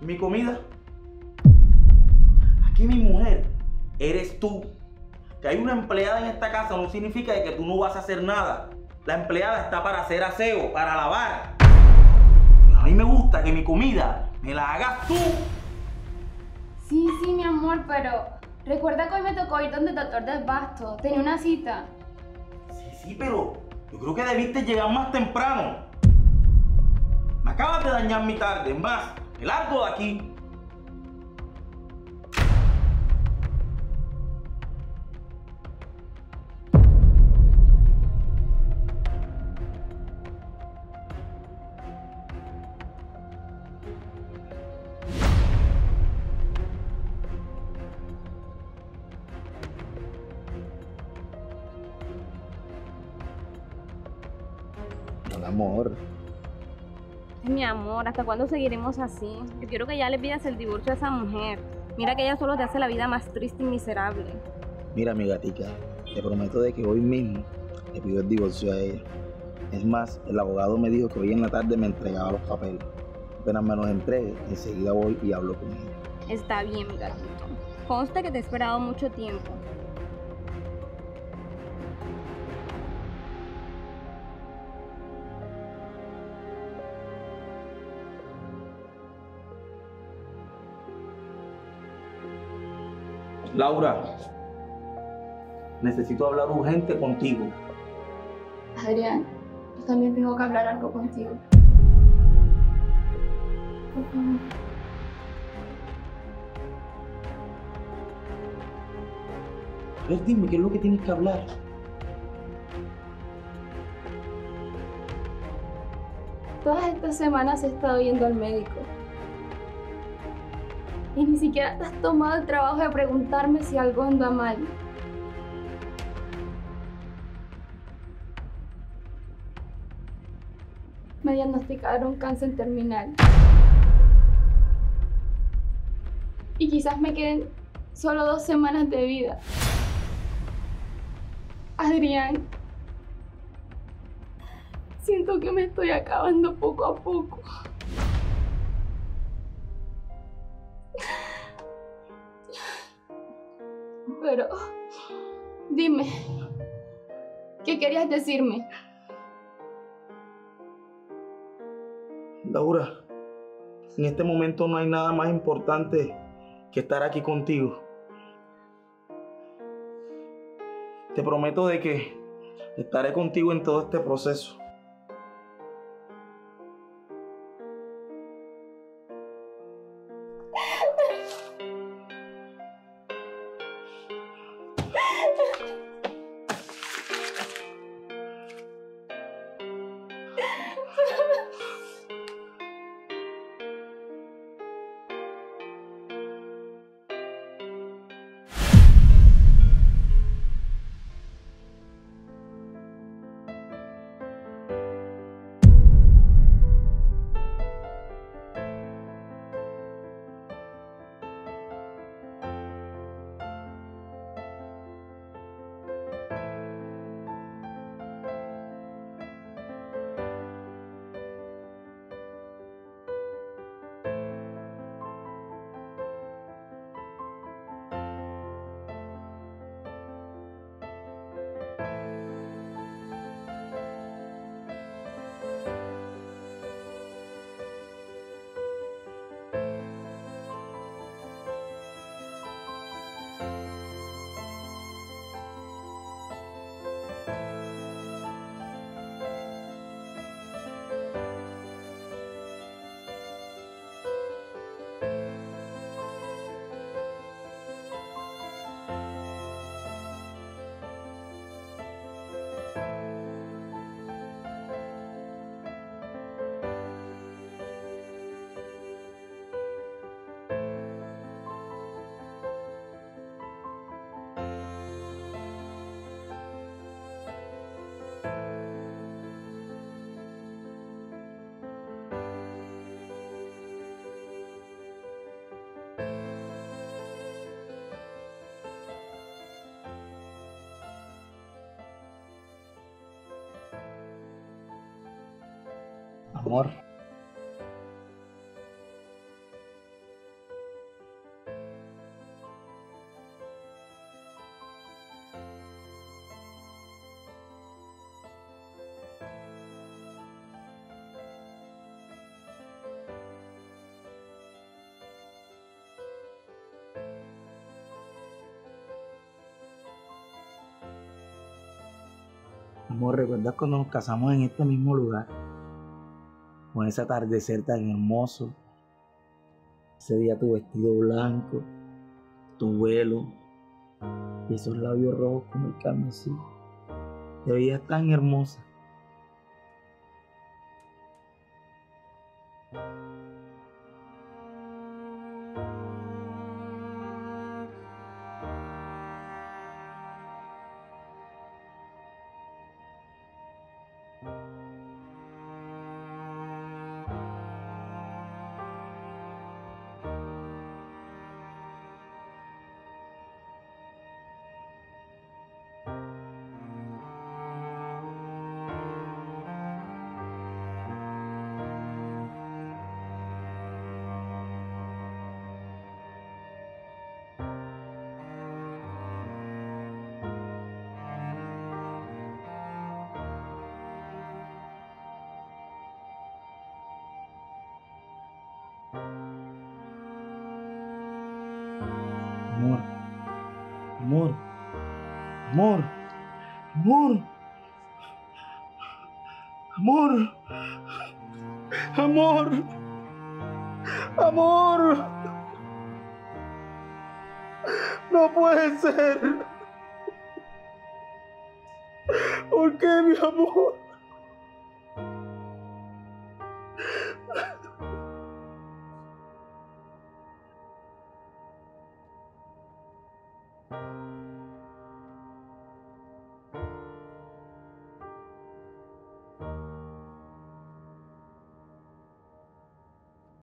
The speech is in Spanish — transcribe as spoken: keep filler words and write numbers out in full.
mi comida. Aquí mi mujer eres tú. Que hay una empleada en esta casa no significa que tú no vas a hacer nada. La empleada está para hacer aseo, para lavar. A mí me gusta que mi comida me la hagas tú. Sí, sí, mi amor, pero recuerda que hoy me tocó ir donde el doctor del Basto. Tenía una cita. Sí, sí, pero yo creo que debiste llegar más temprano. Me acabas de dañar mi tarde. Es más, me largo de aquí. Mi amor. Mi amor, ¿hasta cuándo seguiremos así? Yo quiero que ya le pidas el divorcio a esa mujer. Mira que ella solo te hace la vida más triste y miserable. Mira, mi gatica, te prometo de que hoy mismo le pido el divorcio a ella. Es más, el abogado me dijo que hoy en la tarde me entregaba los papeles. Apenas me los entregue, enseguida voy y hablo con ella. Está bien, mi gatito. Conste que te he esperado mucho tiempo. Laura, necesito hablar urgente contigo. Adrián, yo también tengo que hablar algo contigo. Por favor. A ver, dime, ¿qué es lo que tienes que hablar? Todas estas semanas he estado yendo al médico. Y ni siquiera te has tomado el trabajo de preguntarme si algo anda mal. Me diagnosticaron cáncer terminal. Y quizás me queden solo dos semanas de vida. Adrián, siento que me estoy acabando poco a poco. Pero, dime, ¿qué querías decirme? Laura, en este momento no hay nada más importante que estar aquí contigo. Te prometo de que estaré contigo en todo este proceso. Amor. Amor, ¿recuerdas cuando nos casamos en este mismo lugar? Con ese atardecer tan hermoso. Ese día tu vestido blanco, tu velo y esos labios rojos como el carmesí. Te veías tan hermosa. Amor, amor, amor, amor, amor, amor, amor. No puede ser. ¿Por qué, mi amor?